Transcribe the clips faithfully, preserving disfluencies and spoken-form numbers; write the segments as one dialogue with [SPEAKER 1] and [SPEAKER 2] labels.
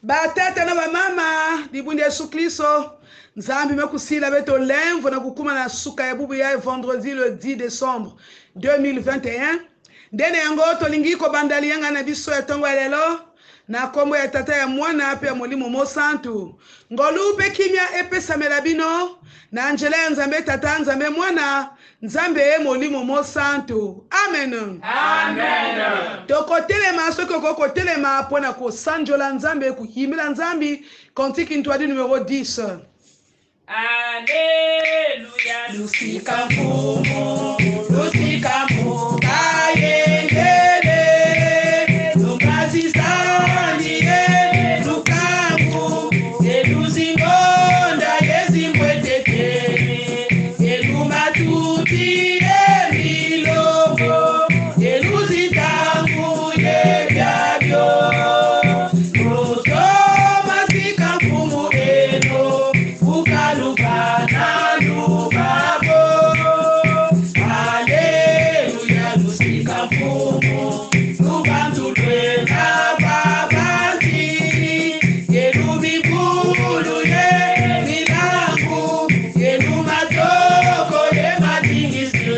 [SPEAKER 1] batata na bamama dibundi Yesu Kristo nzambi mekusila beto lemvo na kukuma na suka ya bubu ya vendredi le dix décembre deux mille vingt et un ndene yango tolingiko bandali yanga na biso ya tongo lelo na kombo ya tata ya mwana ape ya molimo mo santu ngolupe kimya epesa melabino na anjela ya nzambe tata nzambe mwana nzambe e molimo mo santu amen
[SPEAKER 2] amen
[SPEAKER 1] tokotelema soki okokotelema pona kosanjola nzambe kuhimila nzambi kontiki ntwadi numéro dix.
[SPEAKER 2] Alléluia, lusika mfumo, lusika mfumo,
[SPEAKER 1] ayengele lukazisaniye lukamu eluzingonda yezimbwetetele elumatuti emilongo eluzitangu yebyabyo otomasika mfumu eno ukalukana lubabo. Aleluya lusika mfumu lubantu lwena babanzi elubibulu yemilangu elumatoko yemadingisi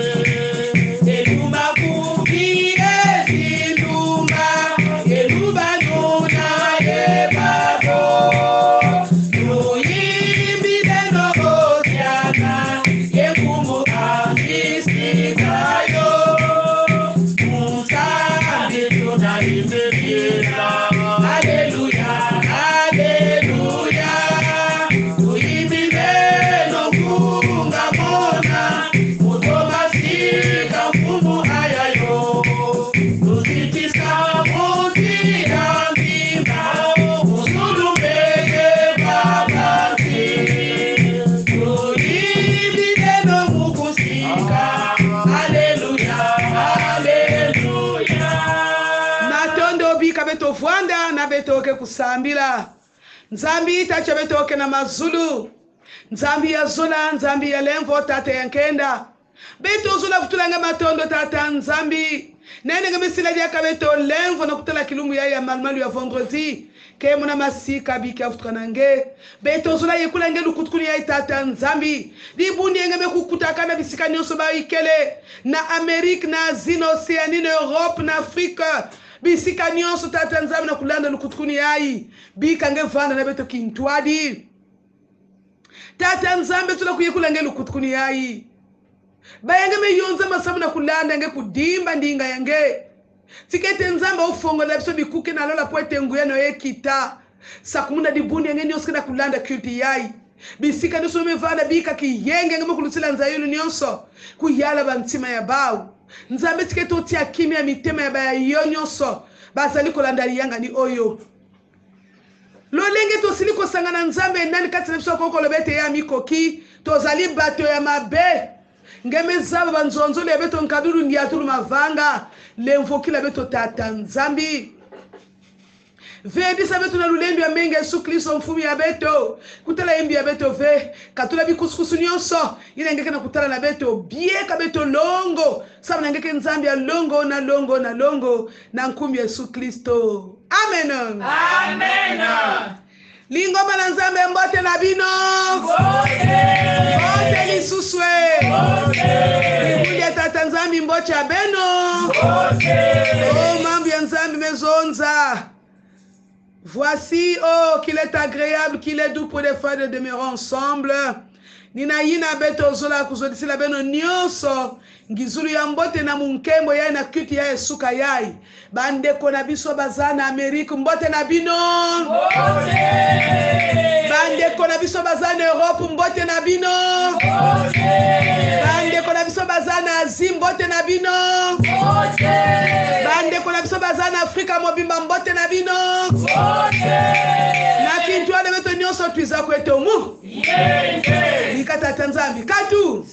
[SPEAKER 1] elumakubi ezindumba elubanuna yebabo luyimbile nokotyana yekumbu angisikayo muzambi tunayimbebyela. Aleluya aleluya luyimbile nokungamona mutomasika mfumu ayayo luzitisa mutia mbimba muzulumeye babazi luyimbile nomukusika. Aleluya aleluya natondo bika beto vwanda na betoke kusambila nzambi itacho betoke na mazulu nzambi ya zula nzambi ya lemvo tata yankenda beto zula kutulanga matondo tata nzambi nene ngemisila jaka beto lemvo na kutala kilumu ya ya malmalu ya vendredi ke muna masika biki afutukanange beto zula yekulange lukutukuni ya tata nzambi dibundi ngeme kukutakana bisika nyonso ba ikele na Amerique na Asie na Oceanie na Europe na Afrique bisika nyonso tata nzambi na kulanda lukutukuni yayi bikange vanda na beto kintwadi tata nzambi tula kuyekulange lukutukuni yayi bayange meyonza masamu na kulanda nge kudimba ndinga yange tikete nzamba ufongo la biso bikuke na lola poete nguyeno yekita sakumunda dibundi yange nyonso na kulanda kulti yayi bisika nyonso mevana bika kiyenge ngemo kulusila nzayulu nyonso kuyala bantima ya bawu nzambe tikete otia kimya mitema ya baya yo nyonso bazali kolanda yanga ni oyo lolenge tosili kosangana nzambe nani kati na biso koko lobete ya mikoki tozali bato ya mabe ngeme zaba banzonzo le beto nkaduru ndiatulu mavanga lemvoki la beto tata nzambi ve sa beto na lulembi ya menga Yesu Kristo mfumi ya beto kutala yembi ya beto ve katula bikuskusu nyonso ile ngeke na kutala na beto bieka beto longo sabu na ngeke nzambi ya longo na longo na longo na nkumbi Yesu Kristo amen
[SPEAKER 2] amen
[SPEAKER 1] lingoma na nzambe mbote na bino
[SPEAKER 2] mbote
[SPEAKER 1] mbote lisuswe mbote libundi ya tata nzambi mbote ya beno
[SPEAKER 2] mbote
[SPEAKER 1] oh mambi ya nzambi mezonza. Voici, oh, qu'il est agréable, qu'il est doux pour les frères de demeurer ensemble. Nina yina beto zola kuzodisi la beno nyonso ngizulu ya mbote na munkembo ya na kuti ya esuka yai bande kona biso bazana Amerique mbote na bino mbote bande kona biso bazana Europe mbote na bino mbote bande kona biso bazana Asie mbote na bino mbote bande kona biso bazana Afrika mobimba mbote na bino mbote na kintwa de beto nyonso twiza kweto mu yeye nikata tanzambi katu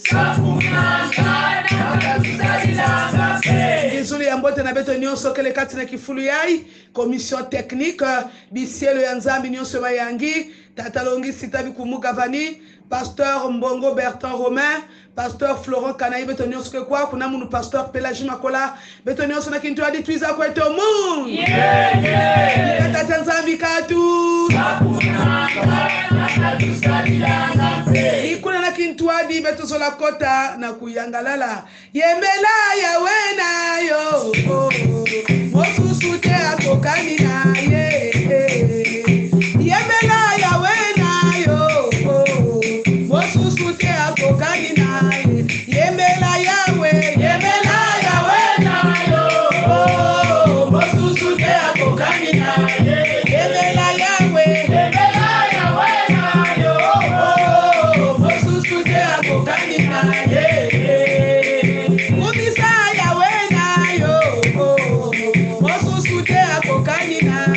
[SPEAKER 1] ngizulu ya mbote na beto nyonso kele kati na kifulu yai commission technique bisielo ya nzambi nyonso bayangi tata longi sitabi kumuka vani pasteur Mbongo Bertrand Romain pasteur Florent Kanayi beto nyonso ke kwa kuna munu pasteur Pelagie Makola beto nyonso na kintu adi twiza kweto mu yeah yeah nikata tanzambi katu ikuna na kintuadi betuzola kota na kuyangalala yembela yawe nayo mosusu te akokani na ye yembela yawe nayo mosusu te akokani na ye yembela yawe yembela yawe nayo mosusu te akokani na ye yembela yawe yembela yawe nayo mosusu te akokani na ye umisa yawe nayo mosusu te akokani na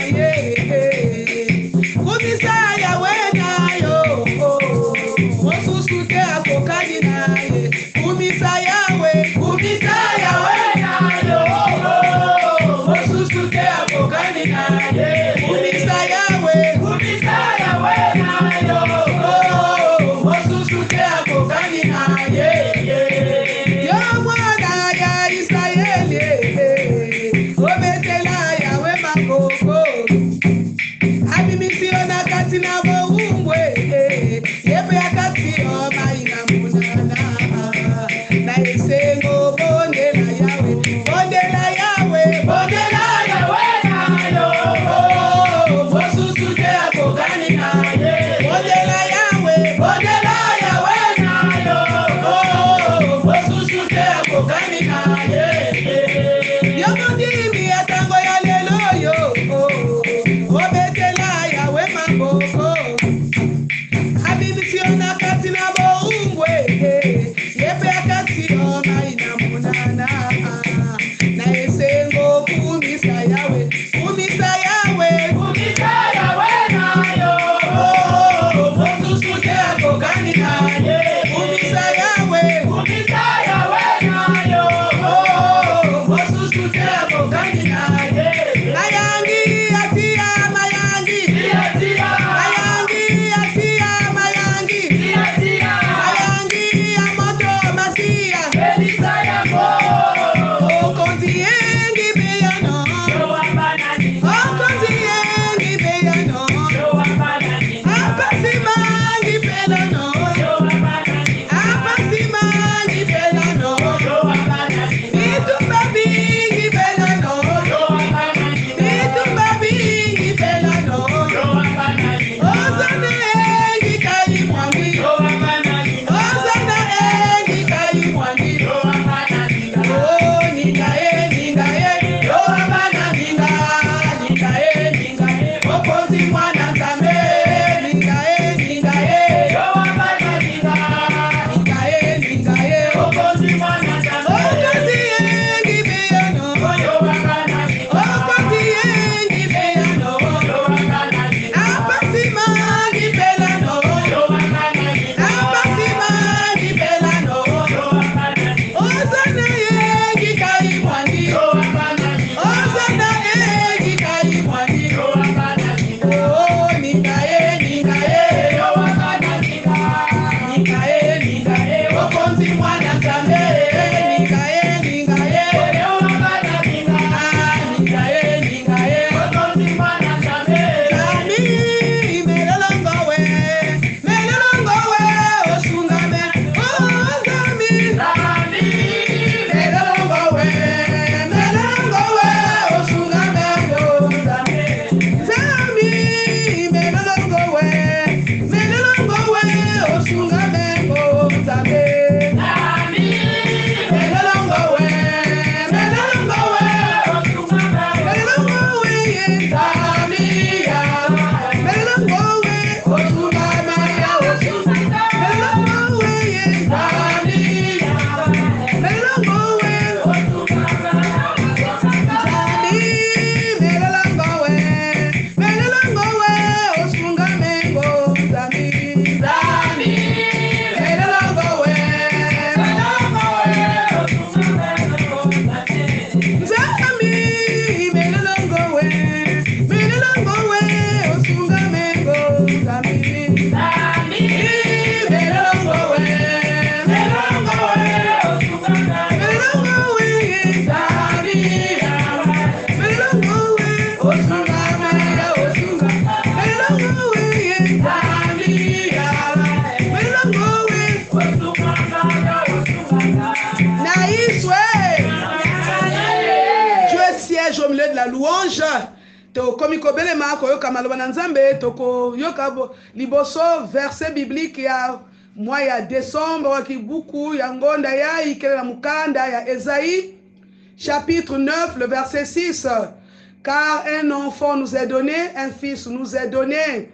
[SPEAKER 1] louange tokomi kobelema koyoka maloba na nzambe tokoyoka liboso verset biblique ya mois ya décembre waki buku ya ngonda ya ikele na mukanda ya Esaïe chapitre neuf le verset six. Car un enfant nous est donné, un fils nous est donné.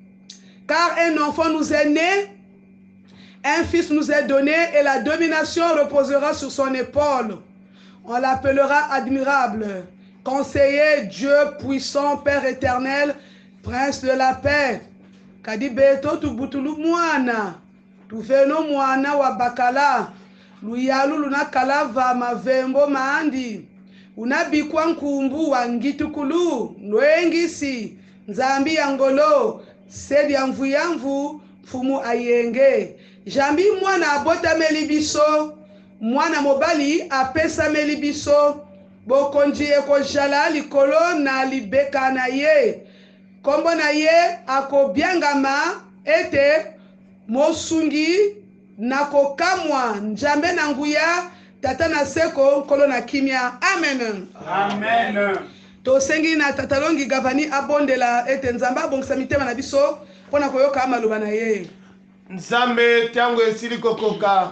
[SPEAKER 1] Car un enfant nous est né, un fils nous est donné et la domination reposera sur son épaule. On l'appellera admirable, conseiller, Dieu puissant, Père éternel, prince de la paix. Kadibeto tubutulu mwana, tuveno mwana wa bakala, luyalu lunakala va mavembo maandi, unabikwa nkumbu wa ngitukulu, nwengisi, nzambi yangolo, sedi ya mvu ya mvu, fumu ayenge. Jambi mwana abota melibiso, mwana mobali apesa melibiso, bokonji eko jala likolo na libeka na ye. Kombo na ye ako biangama ete mosungi na kokamwa njambe na nguya tata na seko kolo na kimia. Amen.
[SPEAKER 2] Amen.
[SPEAKER 1] To sengi na tatalongi gavani abondela ete nzamba bongisa mitema na biso pona koyoka amaloba na ye.
[SPEAKER 3] Nzambe tango esili kokoka,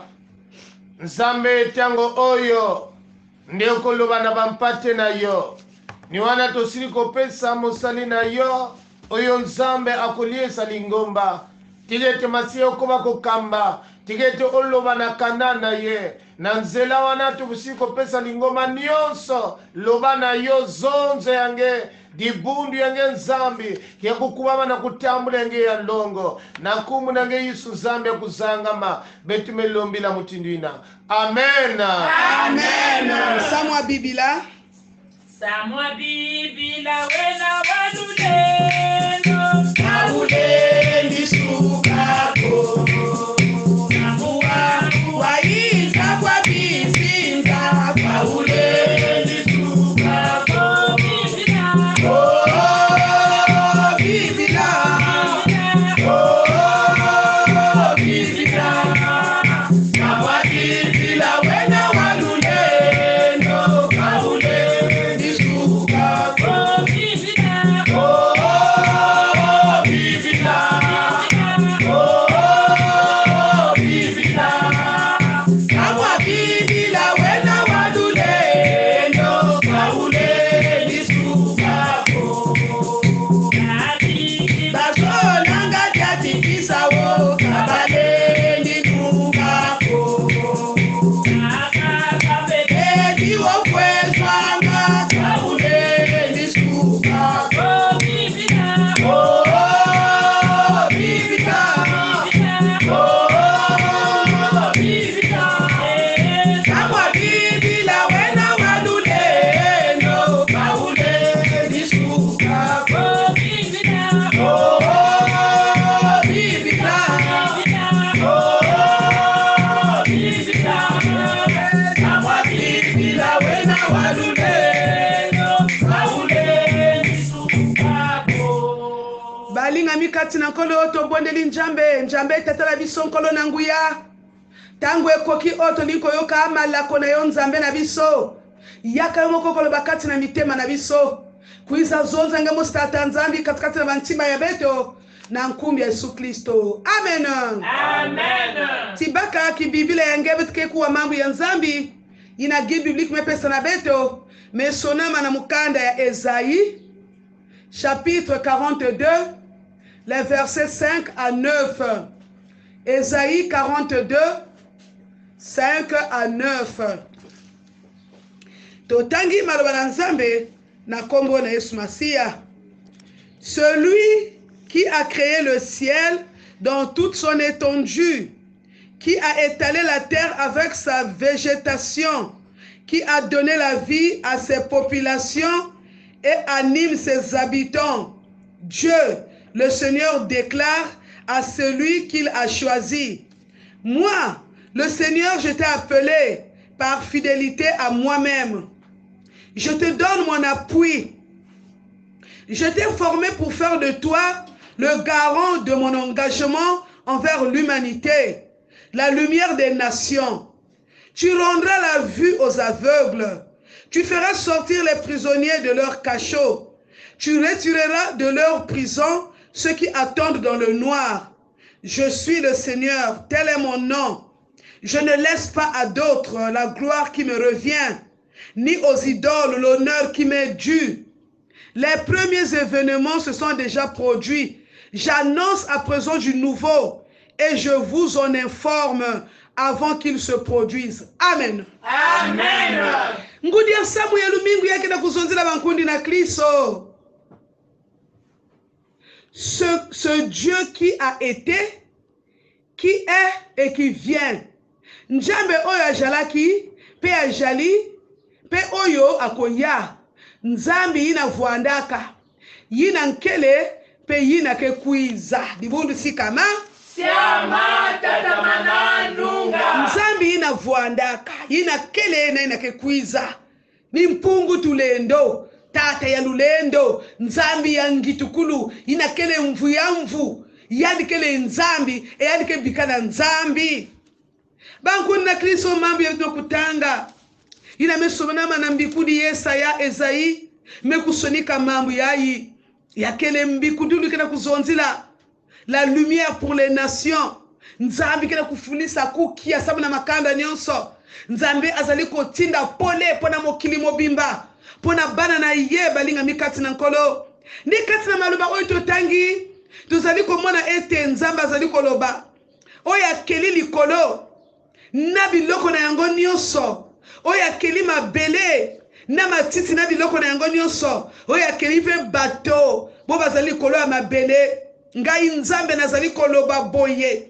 [SPEAKER 3] Nzambe tango oyo ndio koloba na bampate na yo, ni wana tosili kopesa mosali na yo oyo Nzambe akolie salingomba tigete masio koma kokamba tigete oloba na kanda na ye na nzela wana tobusili kopesa lingoma nyonso loba na yo zonze yange dibundu yange Nzambi ya kukubama na kutambula yange ya ndongo na kumu nange Yesu Nzambi ya kuzangama betumelombi la mutindwina. Amen.
[SPEAKER 1] Amen. Samwa bibila
[SPEAKER 2] Samwa bibila wena waduleno
[SPEAKER 1] Kauleni sukako Namuwa waiza kwa bizinza Kauleni sukako
[SPEAKER 2] bibila
[SPEAKER 1] Oh bibila Oh bibila Samwa bibila wena waduleno Kauleni sukako
[SPEAKER 2] bibila
[SPEAKER 1] Oh bibila Oh bibila Kamwa bibila wena waduleno Kauleni sukako Bazolanga jatikisa wo Kabaleni nukako Edi wo kwezwanga Kauleni sukako Oh bibila Oh bibila Kamwa bibila wena waduleno Kauleni sukako Oh bibila Oh bibila Kamwa bibila wena waduleno Kauleni sukako. Balinga mikati na nkolo oto bondeli njambe njambe tatala biso nkolo na nguya tangu ekoki oto liko yoka malako na yo Nzambe na biso yaka yo moko koloba kati na mitema na biso kuiza zonza nge mostata Nzambi katikati na bantima ya beto na nkumbi ya Yesu Kristo. Amen.
[SPEAKER 2] Amen.
[SPEAKER 1] Tibaka ki biblia yange betike kuwa mambo ya Nzambi ina guide biblique mepesa na beto mesonama na mukanda ya Esaïe chapitre quarante-deux les versets cinq à neuf. Esaïe quarante-deux cinq à neuf. Totangi maloba na Nzambe na kombo na Yesu Masia. Celui qui a créé le ciel dans toute son étendue, qui a étalé la terre avec sa végétation, qui a donné la vie à ses populations et anime ses habitants. Dieu, le Seigneur, déclare à celui qu'il a choisi. Moi, le Seigneur, je t'ai appelé par fidélité à moi-même. Je te donne mon appui. Je t'ai formé pour faire de toi le garant de mon engagement envers l'humanité, la lumière des nations. Tu rendras la vue aux aveugles. Tu feras sortir les prisonniers de leur cachot. Tu retireras de leur prison ceux qui attendent dans le noir. Je suis le Seigneur, tel est mon nom. Je ne laisse pas à d'autres la gloire qui me revient, ni aux idoles l'honneur qui m'est dû. Les premiers événements se sont déjà produits. J'annonce à présent du nouveau et je vous en informe avant qu'il se produise. Amen.
[SPEAKER 2] Amen.
[SPEAKER 1] Ngudi asamu ya lumingu yake na kuzonzila bankundi na Kristo. Ce, ce Dieu qui a été, qui est et qui vient. Njambe oyo ajalaki, pe ajali, pe oyo akoya. Nzambi yina vuandaka. Yina nkele, pe yina kekuiza. Dibundu si kama?
[SPEAKER 2] Siama tatamana nunga.
[SPEAKER 1] Nzambi yina vuandaka. Yina kele na yina kekuiza. Ni mpungu tulendo. Tata ya lulendo. Nzambi ya ngitukulu. Yina kele mvu ya mvu. Yani kele nzambi. E yani ke bikana nzambi. Bankuni na Kristo mambo yetu kutanga. Ina mesomana na mbikudi Yesaya Ezai. Mekusonika mambo yayi. Ya kele mbikudulu kena kuzonzila. La lumière pour les nations. Nzambi kena kufulisa kukia sabu na makanda nyonso. Nzambi azali kotinda pole pona mokili mobimba. Pona bana na yeba linga mikati na nkolo. Ni kati na maluba oyo totangi. Tuzali komona ete nzambi azali koloba. Oya keli likolo. Na biloko na yango nyonso. Oya keli mabele. Na matiti na biloko na yango nyonso. Oya keli pe bato. Bo bazali kolo ya mabele. Ngai nzambe nazali koloba boye.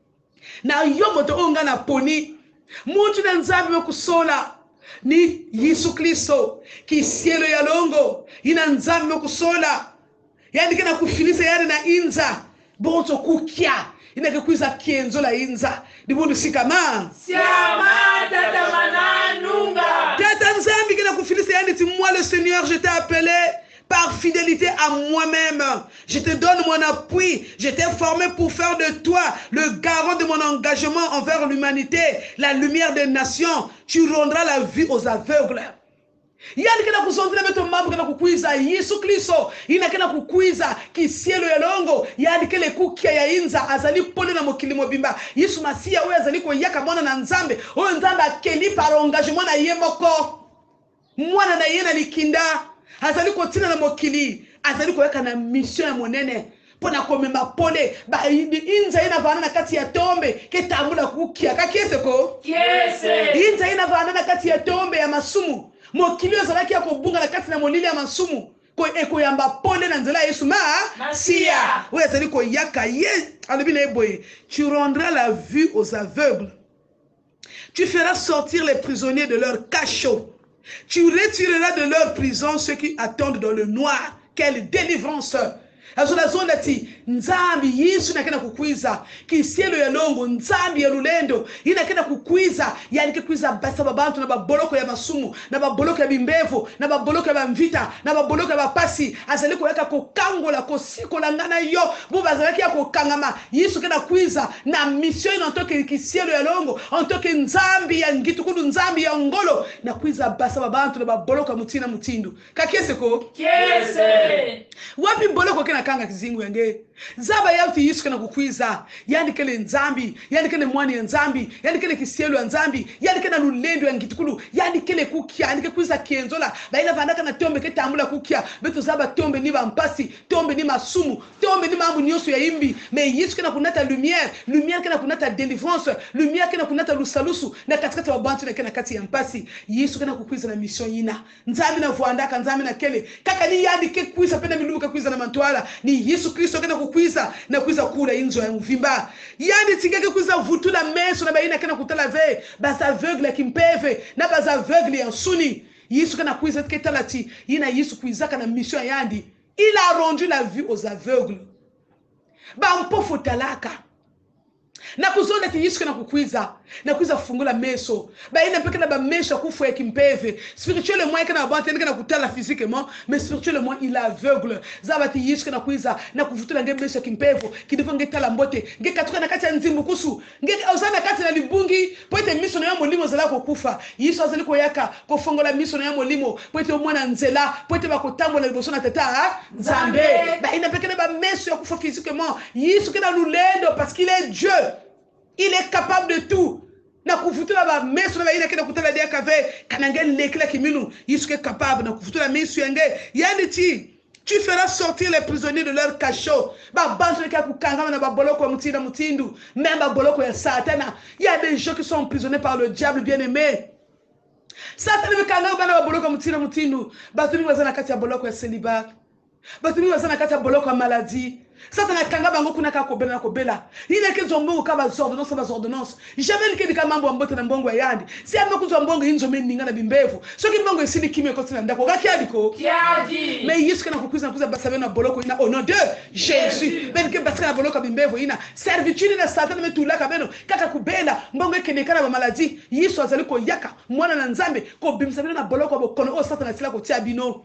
[SPEAKER 1] Na yo moto onga na poni. Muntu na nzambe mekusola. Ni Yesu Kristo. Ki sielo ya longo. Ina nzambe mekusola. Yani kena kufilisa yani na inza. Bonto kukia. Ina kekuiza kienzo la inza. Dibundu sikama.
[SPEAKER 2] Siama tatamana nunga.
[SPEAKER 1] Tata nzambe kena kufilisa yani ti moi le Seigneur je t'ai appelé. Par fidélité à moi-même, je te donne mon appui. Je t'ai formé pour faire de toi le garant de mon engagement envers l'humanité, la lumière des nations. Tu rendras la vue aux aveugles. Yani kena kusonzila beto mambo kena kukuiza Yesu Kristo. Ina kena kukuiza kisielo ya longo. Yani kele kukia ya inza azali pole na mokili mobimba. Yesu Masia oyo azali koyaka mwana na nzambe. Oyo nzambe akeli par engagement na yemoko. Mwana na yena likinda. Azali kotina na mokili. Azali koyaka na mission ya monene. Pona komema pole. Ba inza ina vana na kati ya tombe. Ke tambula kukia. Kakiese ko?
[SPEAKER 2] Kiese.
[SPEAKER 1] Inza ina vana na kati ya tombe ya masumu. Mokili ozalaki ya kobunga na kati na molili ya masumu. Ko eko yamba pole na nzela Yesu ma. Masia. Oyo azali koyaka ye. Alobi na eboye. Tu rendras la vue aux aveugles. Tu feras sortir les prisonniers de leur cachot. Tu retireras de leur prison ceux qui attendent dans le noir. Quelle délivrance! Azola zona ti nzambi Yesu nakena kukwiza kisielo ya longo nzambi ya lulendo ina kena kukwiza yani kukwiza basa babantu na baboloko ya masumu na baboloko ya bimbevu na baboloko ya bamvita na baboloko ya bapasi azali koyaka kokangola kosikola ngana yo bo bazalaki ya kokangama Yesu kena kwiza na mission ina ntoke kisielo ya longo ntoke nzambi ya ngitukudu nzambi ya ngolo na kwiza basa babantu na baboloko ya mutina mutindu kakiese ko
[SPEAKER 2] Kiese.
[SPEAKER 1] Wapi boloko kena kanga kizingu yange zaba yauti Yesu kana kukwiza yani kele nzambi yani kele mwani ya nzambi yani kele kisielo ya nzambi yani kele lulendo ya ngitukulu yani kele kukia yani kele kwiza kienzola baila vandaka na tombe ke tambula kukia beto zaba tombe ni bampasi tombe ni masumu tombe ni mambu nyoso ya imbi me Yesu kana kunata lumière lumière kana kunata délivrance lumière kana kunata lusalusu na katikati wa bantu na kana kati ya mpasi Yesu kana kukwiza na mission yina nzambi na vuandaka nzambi na kele kaka ni yani ke kwiza pena milumu ke kwiza na mantuala ni Yesu Kristo kana kukwiza na kwiza kula inzo ya mvimba yani tingeke kwiza vutula meso na baina kana kutala ve basa aveugle kimpeve na basa aveugle ya suni Yesu kana kwiza ketalati ina Yesu kwiza kana mission yandi il a rendu la vue aux aveugles ba mpofu talaka na kuzonda ti Yesu kana kukwiza na kuiza fungula meso ba ina peke na ba meso kufu ya kimpeve spirituellement kana ba tena kana kutala physiquement mais spirituellement il est aveugle zaba ti Yesu kana kuiza na kuvutula nge meso kimpevo kidifo nge tala mbote nge katuka na kati ya nzimbu kusu nge ozana kati na libungi poite miso na ya molimo zala ko kufa Yesu azali ko yaka ko fongola miso na ya molimo poite omwana nzela poite ba kotambola liboso na tata nzambe ba ina peke na ba meso ya kufa physiquement Yesu kana lulendo parce qu'il est Dieu. Il est capable de tout. Na kufutula ba meso na ina kena kutala dia kave kanange lekla kiminu Yesu est capable na kufutula meso yange yani ti tu feras sortir les prisonniers de leur cachot ba bantu ka kukanga na ba boloko ya mutinda mutindu même ba boloko ya satana il y a des gens qui sont emprisonnés par le diable bien-aimé satana be kanga ba na ba boloko ya mutinda mutindu ba tuni wazana kati ya boloko ya célibat ba tuni wazana kati ya boloko ya maladie. Satana kanga bango kuna ka kobela na kobela ina ke zombongo ka ba ordonnance ba ordonnance jamais ke bika mambo ambote na mbongo ya yandi si ambe ku zombongo inzo meninga na bimbevu so ki mbongo isili kimwe ko tina ndako ga kiadiko kiadi mais Yesu kana kukuza kuza basabe na boloko ina au nom de Jésus ben ke basaka na boloko bimbevu ina servitude na Satana metula ka beno kaka kubela mbongo ekenekana ba maladie Yesu azali ko yaka mwana na nzambe ko bimsabe na boloko bokono o Satana sila ko tia bino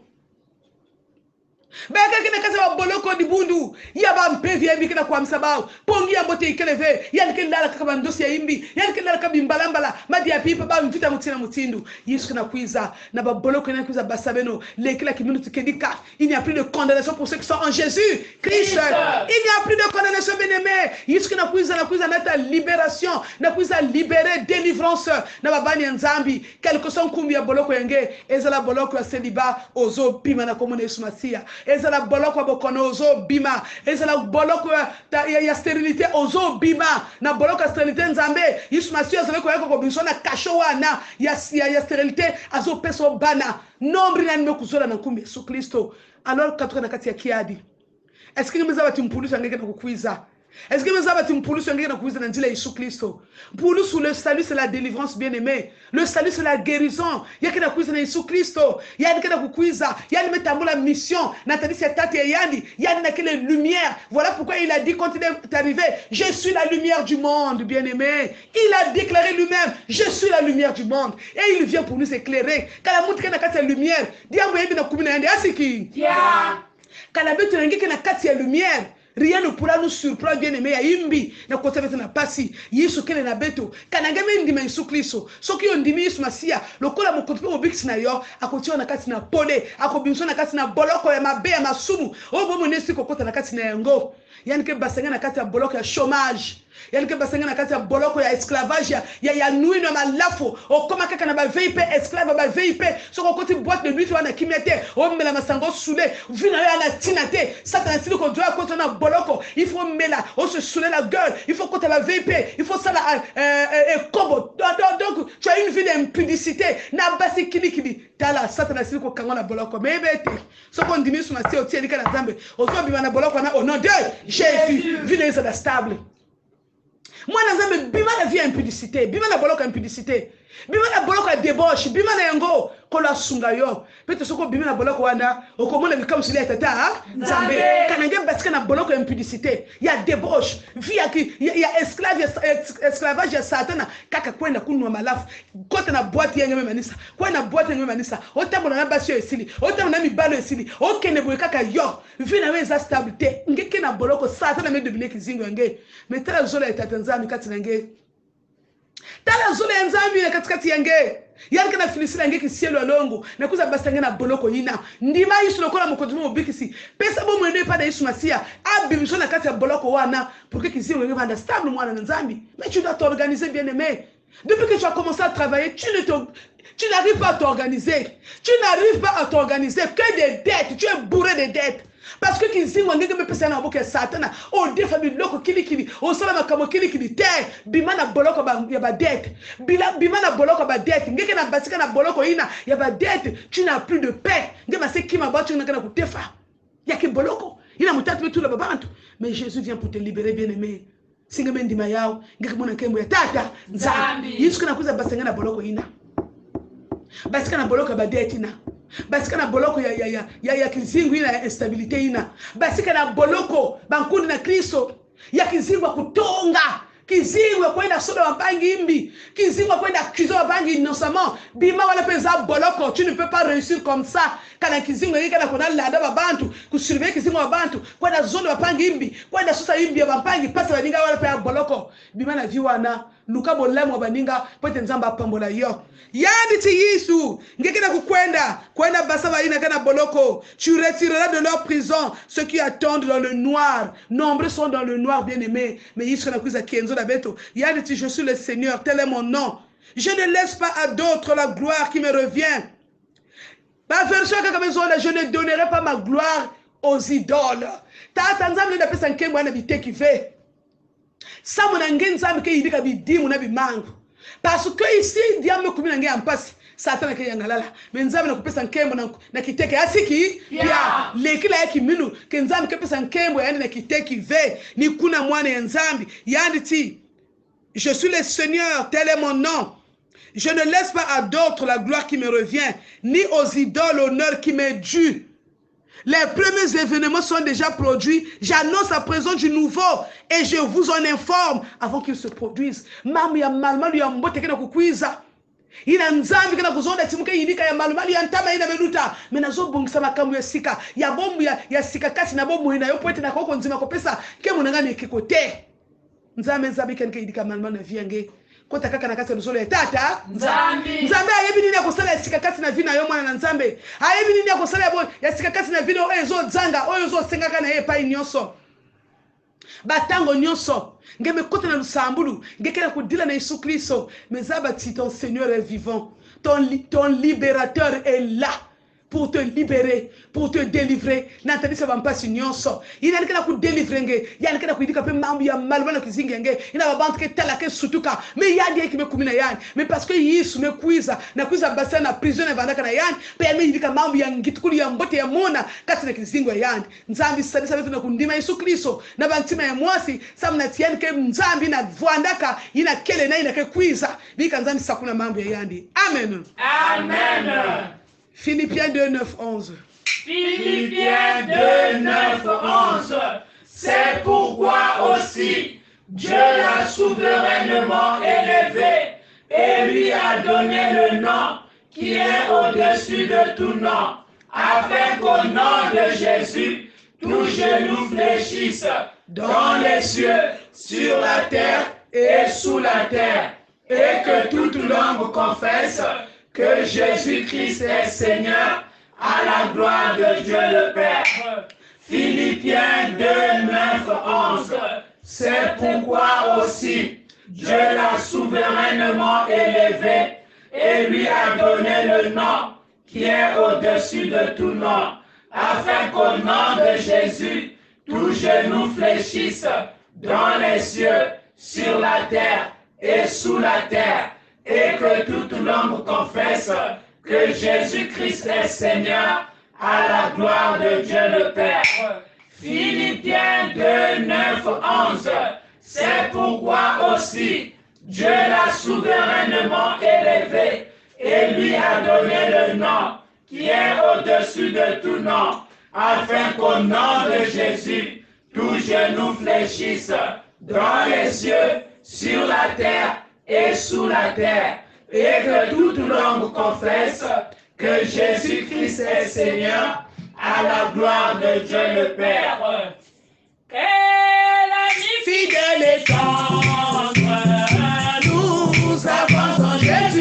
[SPEAKER 1] Beka kina kaza wa boloko di bundu ya ba mpevi ya bikina kwa msabao pongi ya mbote ikeleve ya nikendala kaka ndosi ya imbi ya nikendala kaka bimbalambala madi ya pipa ba mvita mutina mutindu Yesu kana kuiza na ba boloko na kuiza basabeno lekila kiminute kedika il n'y a plus de condamnation pour ceux qui sont en Jésus Christ il n'y a plus de condamnation bien-aimé Yesu kana kuiza na kuiza na ta libération na kuiza libérer délivrance na babani nzambi quelque soit kumbi ya boloko yenge ezala boloko ya célibat ozo bima na komone Yesu Masia ezala boloko bokono ozo bima ezala boloko ya, ya, ya stérilité ozo bima na boloko ya stérilité nzambe Yesu Masia azali ko yako ko na kasho wana ya ya, ya stérilité azo peso bana nombre na nimekuzola na kumbi Yesu Kristo alors katoka na kati ya kiadi est-ce que mzaba timpulusa ngeke na kukwiza est-ce que mzaba timpulusa ngeke na kukwiza na njila Yesu Kristo pour nous le salut c'est la délivrance bien-aimé le salut c'est la guérison yake na kukwiza na Yesu Kristo yani kana kukwiza yani metambula mission na tadisi ya tati ya yani yani na kile lumière voilà pourquoi il a dit quand il est arrivé je suis la lumière du monde bien-aimé il a déclaré lui-même je suis la lumière du monde et il vient pour nous éclairer kala mutu kana kati ya lumière diambo yebi na kumina yande asiki yeah kala betu na ngeke na kati ya lumière rien ne pourra nous surprendre bien-aimé ya imbi na kota vetu na pasi Yesu kele na beto kanangame ndima Yesu Kristo soki yo ndimi Yesu Masia lokola mokoto po bikisi na yo akotiwa na kati na pole akobimso na kati na boloko ya mabe ya masumu o bomo nesi kokota na kati na yango yani ke basenga na kati ya boloko ya chômage yani ke basenga na kati ya boloko ya esclavage ya ya nui na malafo o koma kaka na ba V I P esclave ba V I P soko koti boîte de nuit wana kimete o mela masango soulé vina ya na tinate Satan sili ko doit kota na boloko il faut mela o se souler la gueule il faut kota la V I P il faut ça la euh combo donc tu as une vie d'impudicité na basi kili kili tala Satan sili ko kanga na boloko mais bete soko ndimi suma se o tieli kana zambe o so bima na boloko na au nom de Jésus vie les stable. Moi, je bima la vie impudicité, bima la boloko impudicité, bima la boloko débauche, bima la yango kola sungayo. Peut-être soko bima la boloko wana, okomona bikam sile tata, nzambe. Kanange baska na boloko impudicité, il y a débauche, vie il y a esclave, esclavage ya satana, kaka kwenda kunwa malafu, kote na boîte yenge manisa, kwenda boîte yenge manisa, otambo na basio esili, otambo na mibalo esili, okene boye kaka yo, vie na weza stabilité, ngeke na boloko satana me deviner kizingo nge. Mais tala zola etatanza mikati nange tala zola nzambi na katikati yange yani kana filisila nge kisielo alongo na kuza basange na boloko yina ndima Yesu lokola mokodimo mobikisi pesa bo mwende pa da Yesu Masia abimso na kati ya boloko wana pour que kisielo nge banda stable mwana nzambi. Mais tu dois t'organiser bien-aimé. Depuis que tu as commencé à travailler, tu ne te tu n'arrives pas à t'organiser. Tu n'arrives pas à t'organiser que des dettes, tu es bourré de dettes. Parce que kizingo ngeke me pesa na boke satana o defa biloko kili kili o sala makamo kili kili te bima na boloko ba ya ba dette bila bima na boloko ba dette ngeke na basika na boloko ina ya ba dette tu n'as plus de paix ngema se kima batu ngana kutefa ya ki boloko ina mutatu tout le babantu. Mais Jésus vient pour te libérer bien-aimé. Singa ndima yao ngeke mona kembo ya tata nzambi Yesu kana kuza basanga na boloko ina basika na boloko ba dette ina basika na boloko ya ya ya ya, ya kizingu ina ya instabilité ina basika na boloko bankundi na Kristo ya kizingu kutonga kizingwe kwenda soda wapangi imbi, kizingwe kwenda accuser wapangi innocemment, bima wala peza boloko, tu ne peux pas réussir comme ça. Kana kizingwe yika na kona lada wabantu, kusurveiller kizingwe wabantu, kwenda zone wapangi imbi, kwenda sosa imbi wapangi, pasa waninga wala peza boloko, bima na viwana, luka bolemu wabaninga, pote nzamba pambola yo. Yandi ti yisu, ngekena kukwenda, kwenda basa wa ina kana boloko, tu retireras de leur prison ceux qui attendent dans le noir. Nombreux sont dans le noir, bien aimés, mais yisu kana kuiza kienzo da beto. Yandi ti, je suis le Seigneur, tel est mon nom. Je ne laisse pas à d'autres la gloire qui me revient. Ba version kakamezona, je ne donnerai pas ma gloire aux idoles. Ta tanzamle na pesa nkembo ana biteki ve. Samu na ngenza mke yidika bidimu na bimangu. Parce que ici, diambe kumina nge ampasi. Satan ke yangalala. Menzabe na kupesa nkembo na, na kiteke. Asiki,
[SPEAKER 2] yeah.
[SPEAKER 1] Ya, lekila ya kiminu. Kenzambe ke pesa nkembo ya na kiteki ve. Ni kuna mwane ya nzambi. Yandi ti, je suis le Seigneur, tel est mon nom. Je ne laisse pas à d'autres la gloire qui me revient, ni aux idoles l'honneur qui m'est dû. Les premiers événements sont déjà produits. J'annonce la présence du nouveau et je vous en informe avant qu'ils se produisent. Mamu ya malmalu ya mbote kena kukwiza. Ina nzambi kena kuzonda timuke yindika ya malmalu ya ntama ina menuta. Menazo bongisa makamu ya sika. Ya bombu ya, ya sika kasi na bombu ina yopo ete na koko nzima kopesa. Kemu nangani kikote. Nzambe nzambi kena yindika malmalu na viange. Kota kaka na kasa nusolo ya tata
[SPEAKER 2] Nzambi
[SPEAKER 1] Nzambi ayebi nini ya kusala ya sikakasi na vina yo mwana na Nzambe ayebi nini ya kusala ya sikakasi na vina oyo zo dzanga oyo zo sengaka na ye pai nyonso batango nyonso ngeme kota na lusambulu ngekela kudila na Yesu Kristo mezaba ti ton Seigneur est vivant, ton, ton libérateur est là pour te libérer, pour te délivrer. N'entendez ça va pas si nyonso. Il y a quelqu'un qui délivre nge, il y a quelqu'un qui dit que peu mambu ya malwana kizinge nge, il a bande que tala que sutuka. Mais il y a des qui me kumina yan, mais parce que Yesu me kuiza, na kuiza basa na prison na vandaka na yan, pe me dit que mambu ya ngitukuli ya mbote ya mona, kati na kizinge yan. Nzambi sadi sabetu na kundima Yesu Kristo, na bantima ya mwasi, samna tiyan ke nzambi na vandaka, ina kele na ina ke kuiza, bika nzambi sakuna mambu ya yandi. Amen.
[SPEAKER 2] Amen.
[SPEAKER 1] Philippiens deux, neuf, onze.
[SPEAKER 2] Philippiens deux, neuf, onze. C'est pourquoi aussi Dieu l'a souverainement élevé et lui a donné le nom qui est au-dessus de tout nom, afin qu'au nom de Jésus, tout genou fléchisse dans les cieux, sur la terre et sous la terre, et que toute langue confesse que Jésus-Christ est Seigneur, à la gloire de Dieu le Père. Philippiens deux, neuf, onze. C'est pourquoi aussi Dieu l'a souverainement élevé et lui a donné le nom qui est au-dessus de tout nom, afin qu'au nom de Jésus, tout genou fléchisse dans les cieux, sur la terre et sous la terre, et que toute langue confesse que Jésus-Christ est Seigneur, à la gloire de Dieu le Père. Philippiens deux, neuf, onze. C'est pourquoi aussi Dieu l'a souverainement élevé et lui a donné le nom qui est au-dessus de tout nom, afin qu'au nom de Jésus, tout genou fléchisse dans les cieux, sur la terre et sous la terre, et que toute langue confesse que Jésus-Christ est Seigneur, à la gloire de Dieu le Père. Quelle amie fidèle et tendre nous avons en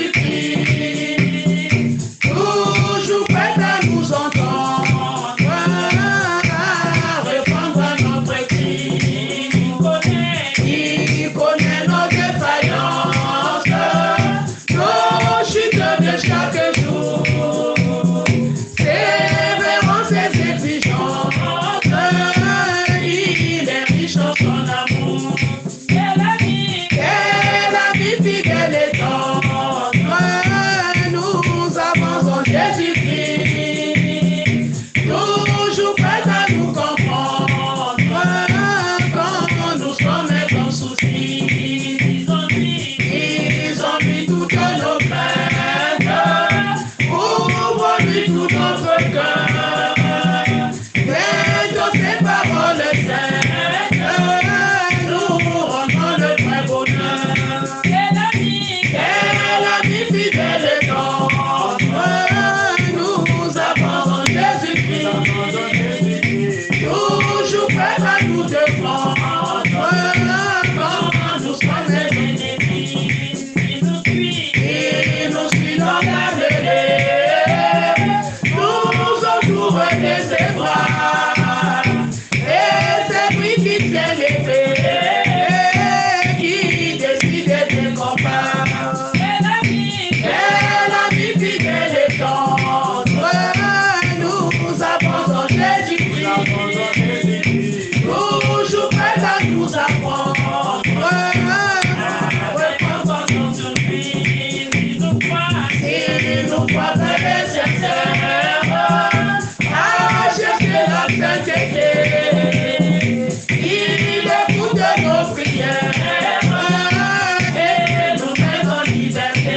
[SPEAKER 2] Jésus-Christ, toujours prêt à nous entendre, répondre à notre cri. Il connaît, il connaît nos défaillances, nos chutes de chaque jour. C'est vers ses exigences, qui tient l'épée, qui décide des combats. C'est la vie, c'est la vie qui fait les temps. Nous avons en Jésus-Christ, toujours prêt à nous apprendre. Il nous croit très sincère à chercher la sainteté. Il écoute nos prières et nous met en liberté.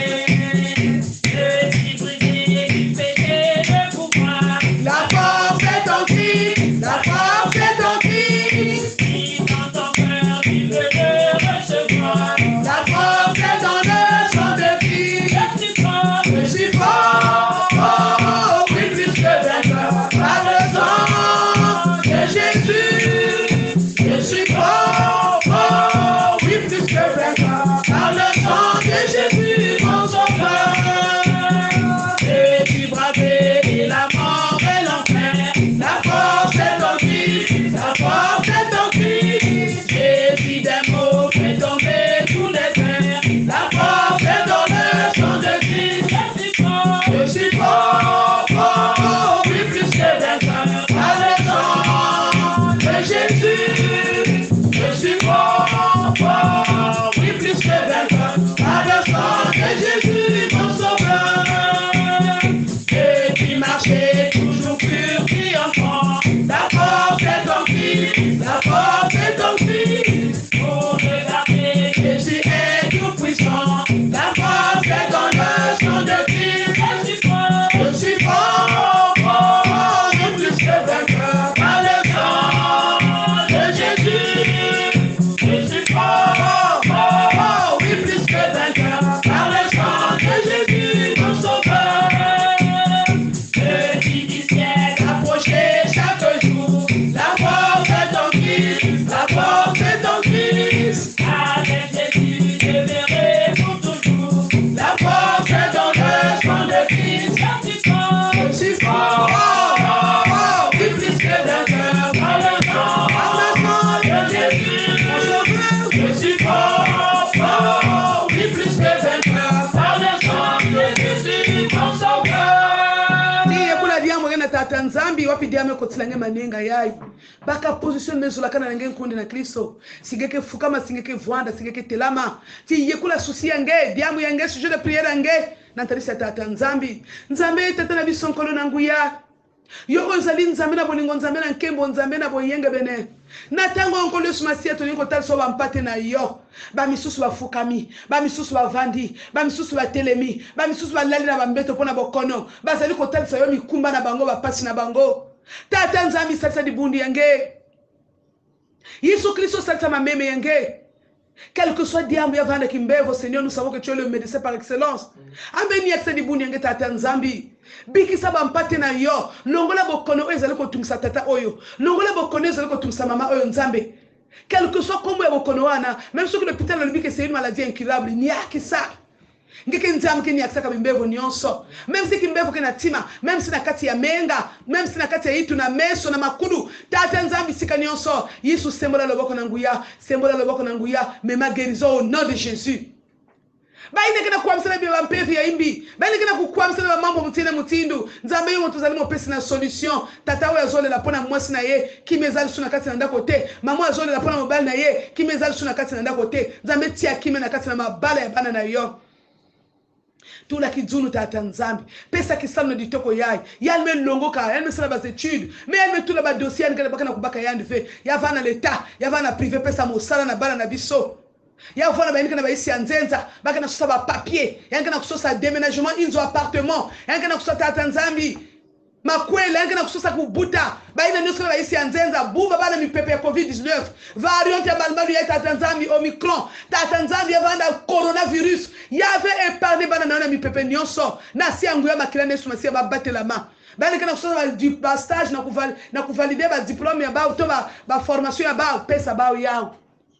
[SPEAKER 2] Petit brisé du péché de pouvoir. La force est en Christ, la force est en Christ. Si dans ton cœur tu veux le recevoir, la force est dans le sang de Christ. Je suis fort, oh, oui, plus que vainqueur, par le sang de Jésus. Je suis fort, oh, oui, plus que vainqueur, par le sang de Jésus, mon sauveur. J'ai pu braver la mort et l'enfer, la force est en Christ, la force est en Christ. J'ai dit des mots, fait tomber tous les frères, la force est dans le sang de Christ. Je suis fort, fort, oui, plus que vainqueur, par le sang de Jésus. Je suis fort, fort, oui, plus que vainqueur, par le sang de Jésus, mon sauveur. Et qui marchait toujours pur, triomphant, la force est en Christ, la force est en Christ. Pour regarder, Jésus est tout puissant, la force est dans le sang de Christ. Je suis fort, fort, oui, plus que vainqueur, par le sang de Jésus. Je suis fort, fort, oui, plus que vainqueur, par le sang de Jésus, mon sauveur. Petit disciple approché chaque jour, la force est en Christ, la force est en Christ. Avec Jésus, je verrai pour toujours, la force est dans le sang de Christ. Je suis fort, fort, fort, oui, plus que vainqueur, par le sang, par le sang de Jésus, mon sauveur. Je suis fort, fort, oui, plus que vainqueur, par le sang de Jésus, mon sauveur.
[SPEAKER 1] Ndiye kula diamu gena tata nzambi wapi diamu kotilange manenga yai baka position mezo lakana nange nkundi na Kristo singeke fukama singeke vwanda singeke telama ti yekula susi yange diamu yange sujet de prière yange nantarisa tata nzambi nzambe tata na bisonkolo nanguya yoko zali nzambe na bolingo nzambe na nkembo nzambe na boyenge bene na tango onkolo sumasia to ningo tal so ba mpate na yo ba misusu ba fukami ba misusu ba vandi ba misusu ba telemi ba misusu ba lali na ba mbeto pona bokono ba zali ko tal so yo mikumba na bango ba pasi na bango tata nzambi sasa di bundi yange Yesu Kristo sasa mameme yange. Quel que soit diambo ya vanda kimbevo, Seigneur, nous savons que tu es le médecin par excellence. Ambeni akse di bundi yange tata nzambi. Biki saba mpate na yo. Longola bokono oyo ezali kotumisa tata oyo. Longola bokono ezali kotumisa mama oyo nzambe. Quel que soit kombo ya bokono wana, même si l'hôpital le dit que c'est une maladie incurable, ni a que ça. Ngeke nzambe ke ni aksa ka bimbevo nyonso. Même si kimbevo ke na tima, même si na kati ya menga, même si na kati ya itu na meso na makudu, tata nzambe sika nyonso. Yesu sembola loboko na nguya, sembola loboko na nguya, mais ma guérison au nom de Jésus. Baine kena kuamsana biwa mpevi ya imbi. Baine kena kuamsana mambo mutine mutindu. Nzambe yo tuzali mo pesi na solution. Tata we azole la pona mwasi na ye, kimezali suna kati na ndako te. Mama azole la pona mobali na ye, kimezali suna kati na ndako te. Nzambe tia kime na kati na mabala ya bana na yo. Tula kizunu tata nzambi. Pesa kisalu di toko yai. Yal me longoka, yal me sala bas études. Mais yal me tula ba dossier ngale baka na kubaka yandi fe. Ya va na l'état, ya va na privé pesa mo sala na bala na biso. Ya vona ba na ba isi anzenza, baka na kusosa ba papier, ya na kusosa déménagement inzo appartement, ya na kusosa tata nzambi. Makwele ya na kusosa kubuta, ba ina nyuska ba isi anzenza, buba bana mi pepe covid dix-neuf, variant ya balmalu ya tata nzambi Omicron, tata nzambi ya vanda coronavirus, ya avait épargné bana na mi pepe nyonso, na si anguya makilane sumasi ba batela ma. Bana kana kusosa ba stage na kuval na kuvalider ba diplôme ya ba to ba ba formation ya ba pesa ba yao.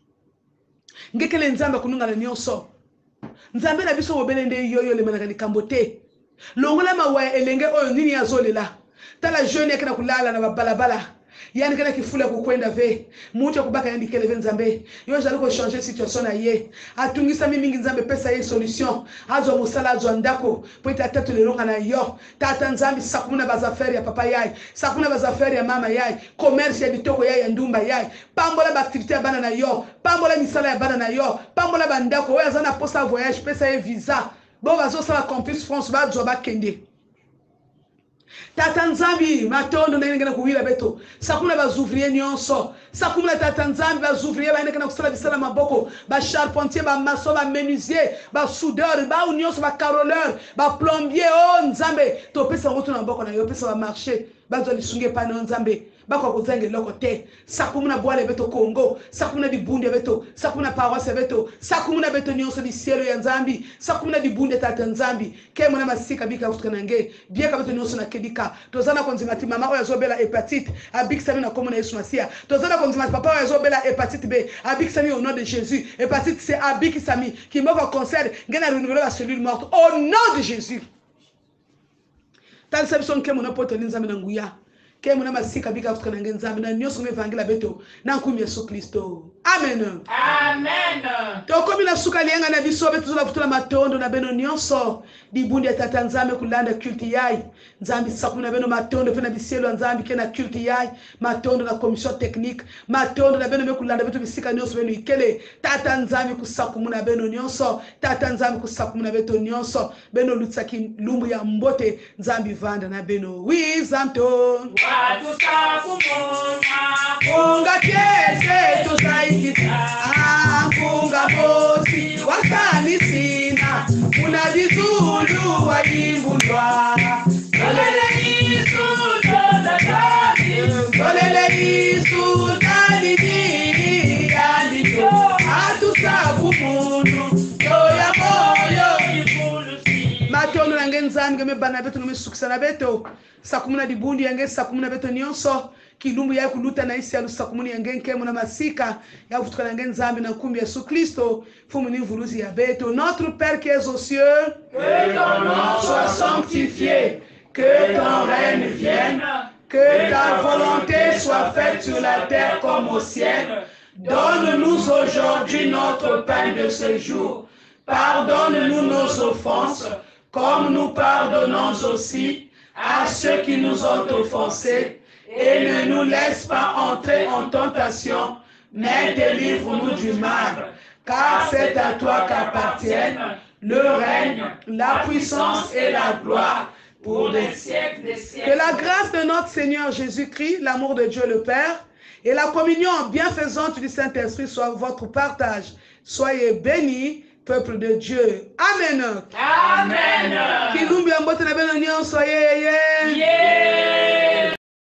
[SPEAKER 1] Ngekele nzambe kununga na nyonso. Nzambe na biso obelende yoyo le manaka likambote. Longola mawa elenge oyo nini azolela. Tala jeune yakena kulala na balabala. yani kana kifula kukwenda ve mucho kubaka yandi keleve nzambe yo jali ko changer situation na ye atungisa mimi mingi nzambe pesa ye solution azo musala azo ndako poita tatu le longa na yo tata nzambe sakuna bazaferi ya papa yai sakuna bazaferi ya mama yai commerce ya bitoko yai ya ndumba yai pambola ba activité ya bana na yo pambola misala ya bana na yo pambola bandako oya zana posta voyage pesa ye visa bo bazo sala campus France ba zo ba kende tata nzambi matondo na ngena kuwila beto sakuna bazouvrier nyonso sakuna tata nzambi bazouvrier ba ngena kusala bisala maboko ba charpentier ba maçon ba menuisier ba soudeur ba nyonso ba caroleur ba plombier oh nzambe to pesa ngoto na mboko na yo pesa ba marché bazo lisunge pa na nzambe bako kozenge loko te sakumuna bwale beto Congo sakumuna dibundi beto sakumuna paroisse beto sakumuna beto nyonso di cielo ya nzambi sakumuna dibundi tata nzambi ke mona masika bika futukana nge bieka beto nyonso na kedika tozana konzimati mama oyo azobela hépatite abikisa na komona Yesu Masia tozana konzimati papa oyo azobela hépatite B abikisa au nom de Jésus hépatite C abikisa mi ki moko cancer ngena renouveler la cellule morte au nom de Jésus tant sabison ke mona poto nzambi na nguya ke muna masika bika kutoka na nzambe na nyoso mevangela beto na nkumi Yesu Kristo amen
[SPEAKER 2] amen
[SPEAKER 1] toko bila suka lienga na biso beto zola futula matondo na beno nyonso dibundi ya tata nzambe kulanda culti yai nzambi saku na beno matondo pena bisielo nzambi kena culti yai matondo na commission technique matondo na beno mekulanda beto bisika nyonso beno ikele tata nzambi kusaku muna beno nyonso tata nzambi kusaku muna beto nyonso beno lutsaki lumbu ya mbote nzambi vanda na beno wi zamto Funga kese tusaikita funga bosi wasani sina unadizulu waimbulwa Solele isu todadadi Solele isu tadidi Yandiko atusaku mundu Yoya moyo ifulusi Matondo na ngenzani Geme bana beto nume sukisana beto sakumuna dibundi yange sakumuna beto nyonso kilumbu ya kuluta na isi alu sakumuni yange nkemo na masika ya kutuka na nzambi na kumbi Yesu Kristo fumuni vuruzi ya beto notre Père qui est aux cieux
[SPEAKER 2] que ton nom soit sanctifié
[SPEAKER 1] que ton règne vienne que ta volonté soit faite sur la terre comme au ciel donne-nous aujourd'hui notre pain de ce jour pardonne-nous nos offenses comme nous pardonnons aussi à ceux qui nous ont offensés, et ne nous laisse pas entrer en tentation, mais délivre-nous du mal, car c'est à toi qu'appartiennent le règne, la puissance et la gloire pour les siècles des siècles. Que la grâce de notre Seigneur Jésus-Christ, l'amour de Dieu le Père, et la communion bienfaisante du Saint-Esprit soit votre partage. Soyez bénis, peuple de Dieu. Amen.
[SPEAKER 2] Amen.
[SPEAKER 1] Kilumbi ambote na beno nyonso ye ye.
[SPEAKER 2] Yeah.